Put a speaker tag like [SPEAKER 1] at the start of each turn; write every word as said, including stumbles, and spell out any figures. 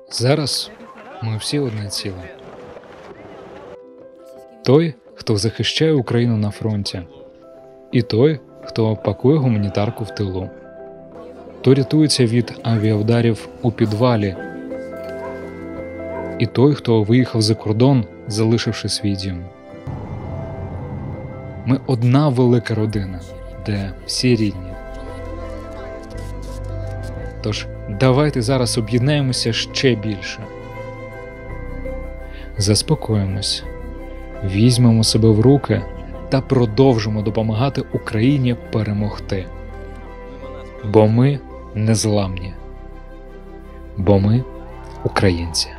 [SPEAKER 1] Зараз ми всі одне ціле. Той, хто захищає Україну на фронті, і той, хто пакує гуманітарку в тилу, той рятується від авіаударів у підвалі, і той, хто виїхав за кордон, залишивши свій дім. Ми одна велика родина, де всі рідні. Тож давайте зараз об'єднаємося ще більше. Заспокоїмось, візьмемо себе в руки та продовжимо допомагати Україні перемогти. Бо ми незламні. Бо ми українці.